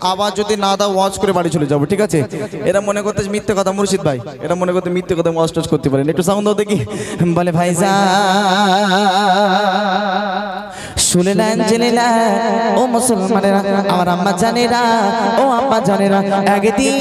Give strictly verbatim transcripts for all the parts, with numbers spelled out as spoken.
আবার যদি না দাও ওয়াজ করে বাড়ি চলে যাবো, ঠিক আছে? এরা মনে করতে মিথ্যে কথা, মুর্শিদ ভাই এরা মনে করতে মিথ্যে কথা ওয়াজ টাজ করতে পারেন। একটু সাউন্ড দাও দেখি। বলে ভাইজান শুনলেন জেনেলেন ও মুসলমানেরা, আমার আম্মা জানেরা, ও আব্বা জানেরা, একদিন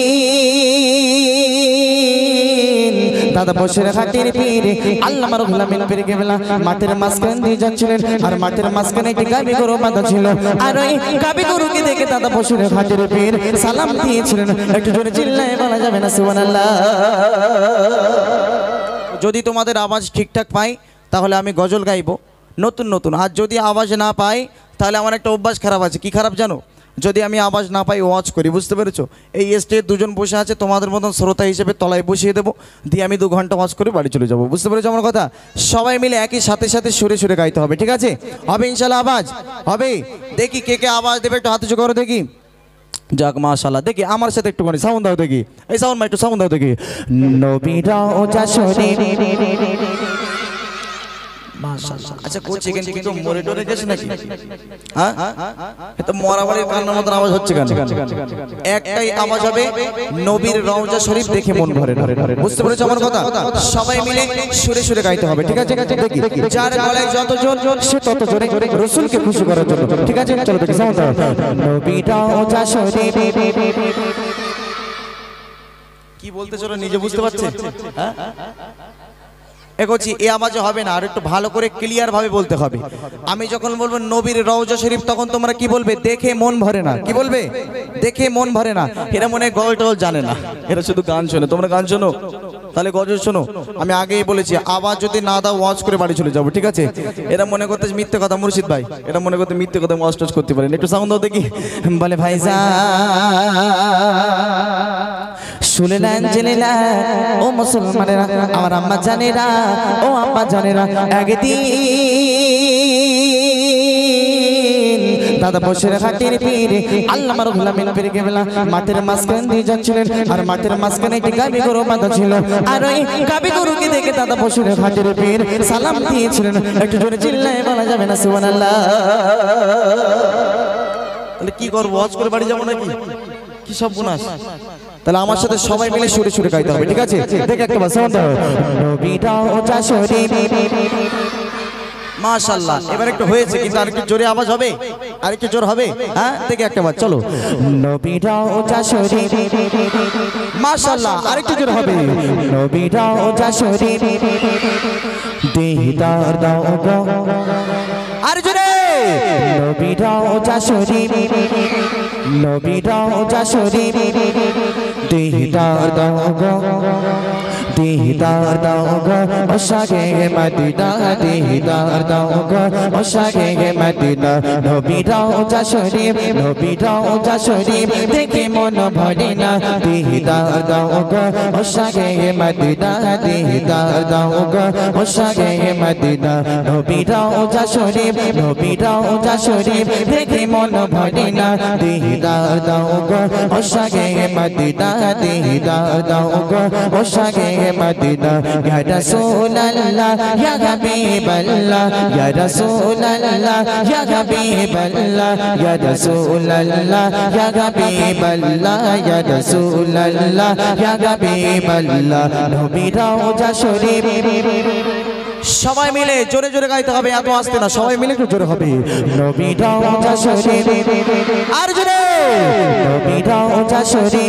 দাদা বসে খাটির পীরে আল্লামা রুহুল আমিন পীর কেবলা মাঠের মাঝখান দিয়ে যাচ্ছিলেন, আর মাঠের মাঝখানে একটি গাভী গরু বাঁধা ছিল, আর ওই গাভী গরুকে দেখে দাদা বসে খাটির পীর সালাম দিয়েছিলেন। একটু জোরে চিল্লায় বলা যাবে না সুবহানাল্লাহ? যদি তোমাদের আওয়াজ ঠিকঠাক পাই তাহলে আমি গজল গাইবো নতুন নতুন, আর যদি আওয়াজ না পাই তাহলে আমার একটা অভ্যাস খারাপ আছে। কি খারাপ জানো? যদি আমি আওয়াজ না পাই ওয়াজ করি, বুঝতে পেরেছো? এই স্টেজ দুজন বসে আছে, তোমাদের মতন শ্রোতা হিসেবে তলায় বসিয়ে দেবো, দিয়ে আমি দু ঘন্টা ওয়াজ করে বাড়ি চলে যাবো, বুঝতে পেরেছো আমার কথা? সবাই মিলে একই সাথে সাথে সুরে সুরে গাইতে হবে, ঠিক আছে? হবে ইনশাল্লাহ আওয়াজ হবে। দেখি কে কে আওয়াজ দেবে, একটু হাতে করো দেখি। যাক মাশাআল্লাহ, দেখি আমার সাথে একটু করে সাউন্ড দাও দেখি। এই সাউন্ড মা একটু সাউন্ড দাও দেখি। নবীরা ও যশোরে মাশাআল্লাহ। আচ্ছা কোচ চিকেন কিন্তু মরে ডরে গেছে নাকি? হ্যাঁ এটা মরাবাড়ির কান্নার মতন আওয়াজ হচ্ছে কেন? একটাই আওয়াজ হবে, নবীর রওজা শরীফ দেখে মন ভরে না, বুঝতে পেরেছো আমার কথা? সবাই মিলে সুরে সুরে গাইতে হবে, ঠিক আছে? দেখি যার গলায় যত জোর সে তত জোরে রাসূলকে খুশি করার জন্য, ঠিক আছে? চলো দেখি সাউন্ড দাও। নবীর রওজা শরীফ কি বলতে চলো নিজে বুঝতে পারছেন? হ্যাঁ এগোচ্ছি, এ আওয়াজে হবে না, আর একটু ভালো করে ক্লিয়ার ভাবে বলতে হবে। আমি যখন বলবো নবীর রওজা শরীফ তখন তোমরা কি বলবে? দেখে মন ভরে না। কি বলবে? দেখে মন ভরে না। এরা মনে হয় গজল টল জানে না, এরা শুধু গান শোনে। তোমরা গান শোনো তাহলে গজল শোনো। আমি আগেই বলেছি আওয়াজ যদি না দাও ওয়াজ করে বাড়ি চলে যাবো, ঠিক আছে? এরা মনে করতে মিথ্যে কথা, মুর্শিদ ভাই এরা মনে করতে মিথ্যে কথা ওয়াজ টাজ করতে পারেন। একটু সাউন্ড দাও দেখি। বলে ভাইজান শুনলেন জেনেলেন ও মুসলমানেরা, আমার আম্মা জানেরা, ও আব্বা জানেরা, একদিন দাদা বসে খাটির পীরে আল্লামা রুহুল আমিন পীর কেবলা মাঠের মাঝখান দিয়ে যাচ্ছিলেন, আর মাঠের মাঝখানে একটি গাভী গরু বাঁধা ছিল, আর ওই গাভী গরুকে দেখে দাদা বসে খাটির পীর সালাম দিয়েছিলেন। একটু জোরে চিল্লায় বলা যাবে না সুবহানাল্লাহ? তাহলে কি করবো? ওয়াজ করে বাড়ি যাবো নাকি? কি সব গুনাহ? তাহলে আমার সাথে সবাই মিলে সুরে সুরে গাইতে হবে, ঠিক আছে? দেখে একটা সাউন্ড দাও। নবীরা ও যশোরে মাশাআল্লাহ। এবার একটু হয়েছে, কিন্তু আরেকটু জোরে আওয়াজ হবে, আরেকটু জোর হবে। হ্যাঁ দেখে একটা বার চলো। নবীরা ও যশোরে মাশাআল্লাহ, আরেকটু জোর হবে। নবীরা ও যশোরে দিদার দাও গো, আর জোরে। নবীরা ও যশোরে, নবীরা ও যশোরে দিদার দাও গো, দিদার দাও গো ও শাহে মদিনা, দিদার দাও গো ও শাহে মদিনা। নবীরা ও যশোরে, নবীরা ও যশোরে দেখে মন ভরে না, দিদার দাও গো ও শাহে মদিনা, দিদার দাও গো ও শাহে মদিনা। নবীরা ও যশোরে, নবীরা ও যশোরে দেখে মন ভরে না, দিদার দাও গো ও শাহে মদিনা, দিদার দাও গো ও শাহে মদিনা। ইয়া রাসূলুল্লাহ ইয়া হাবিবাল্লাহ, ইয়া রাসূলুল্লাহ ইয়া হাবিবাল্লাহ, ইয়া রাসূলুল্লাহ ইয়া হাবিবাল্লাহ, ইয়া রাসূলুল্লাহ ইয়া হাবিবাল্লাহ। নবীরা ও যশোরে সবাই মিলে জোরে জোরে গাইতে হবে, এত আসতে না, সবাই মিলে একটু জোরে হবে। নবীরা ও যশোরে, আর জোরে। নবীরা ও যশোরে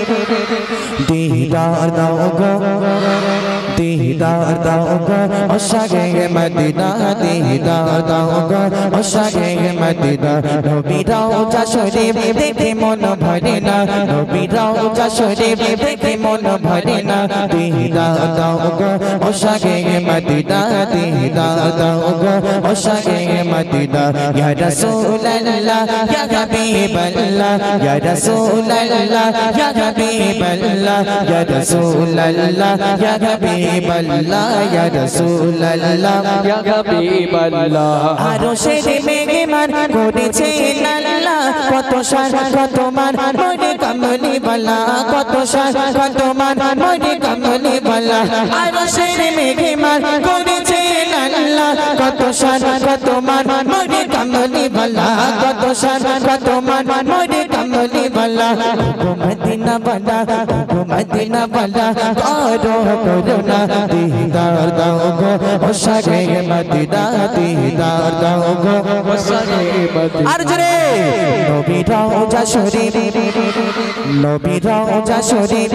দিদার দাও গো, দিদার দাও গো ও শাহে মদিনা, দিদার দাও গো ও শাহে মদিনা। নবীরা ও যশোরে দেখে মন ভরে না, নবীরা ও যশোরে দেখে মন ভরে না, দিদার দাও গো ও শাহে মদিনা, দিদার দাও গো ও শাহে মদিনা। ইয়া রাসূলুল্লাহ ইয়া হাবিবাল্লাহ, ইয়া রাসূলুল্লাহ ইয়া হাবিবাল্লাহ, ইয়া রাসূলুল্লাহ ইয়া হাবিবাল্লাহ, ইয়া রাসূলুল্লাহ ইয়া হাবিবাল্লাহ। আরশের মেঘমান করেছে আল্লাহ, কত শান কত মান মোরে কমলি বালা, কত শান কত মান মোরে কমলি বালা। আরশের মেঘমান করেছে আল্লাহ, আল্লাহ কত শান কত মান মোরে কামলি वाला কত শান কত মান মোরে কামলি वाला গো মদিনা वाला গো মদিনা वाला করো করুণা দিদার দাও গো ও শাহে মদিনা দিদার দাও গো ও শাহে মদিনা আর জোরে নবী রওজা শরীফ নবী রওজা শরীফ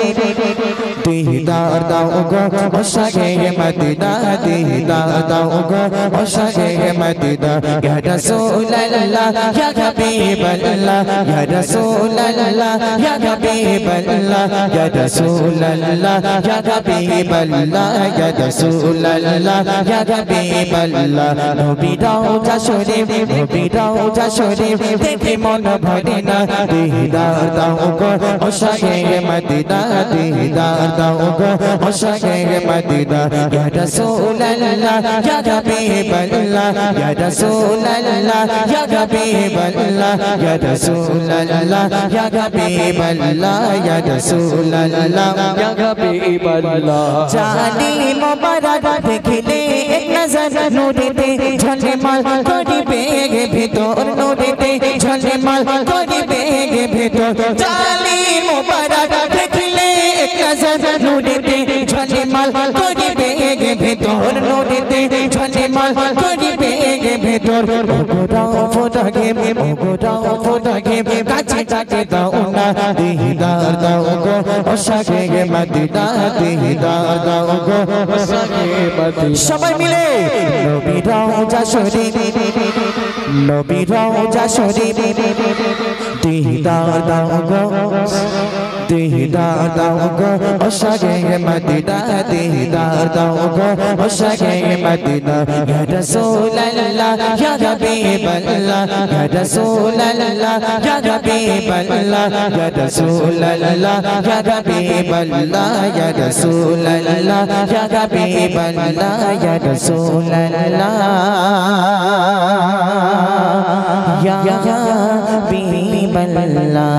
দিদার দাও গো ও শাহে মদিনা দিদার দাও গো ও শাহে মদিনা ইয়া রাসূলুল্লাহ ইয়া হাবিবাল্লাহ ইয়া রাসূলুল্লাহ ইয়া হাবিবাল্লাহ ইয়া রাসূলুল্লাহ ইয়া হাবিবাল্লাহ ইয়া রাসূলুল্লাহ ইয়া হাবিবাল্লাহ নবী রওজা শরীফ নবী রওজা শরীফ দেখে মন ভরে না দিদার দাও গো ও শাহে মদিনা দিদার দাও গো ও শাহে মদিনা ইয়া রাসূলুল্লাহ ইয়া হাবিবাল্লাহ ইয়া রাসূলুল্লাহ ইয়া হাবিবাল্লাহ ইয়া রাসূলুল্লাহ ইয়া হাবিবাল্লাহ ইয়া রাসূলুল্লাহ ইয়া হাবিবাল্লাহ জানি মুবারক দেখিলে এক নজর নূরেতে ঝলমল করিবে ভিতর নূরেতে ঝলমল করিবে ভিতর জানি মুবারক দেখিলে এক নজর নূরেতে ঝলমল করিবে ভিতর নূরেতে ঝলমল করিবে ভিতর গোরাও ফোটাকে গোরাও ফোটাকে কাছে কাছে দাও না দিদার দাও গো ও শাহে মদিনা দিদার দাও গো ও শাহে মদিনা সবাই মিলে নবী রওজা শরীফ নবী রওজা শরীফ দিদার দাও গো দিদার দাও গো ও শাহে মদিনা দিদার দাও গো ও শাহে মদিনা ইয়া রাসূলুল্লাহ ইয়া হাবিবাল্লাহ ইয়া রাসূলুল্লাহ ইয়া হাবিবাল্লাহ ইয়া রাসূলুল্লাহ ইয়া হাবিবাল্লাহ ইয়া রাসূলুল্লাহ ইয়া হাবিবাল্লাহ ইয়া রাসূলুল্লাহ ইয়া হাবিবাল্লাহ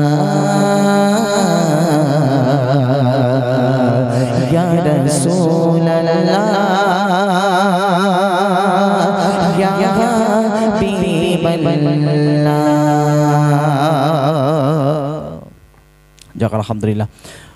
Ya Rasulullah Ya Habiballah. Jazakallahu alhamdulillah.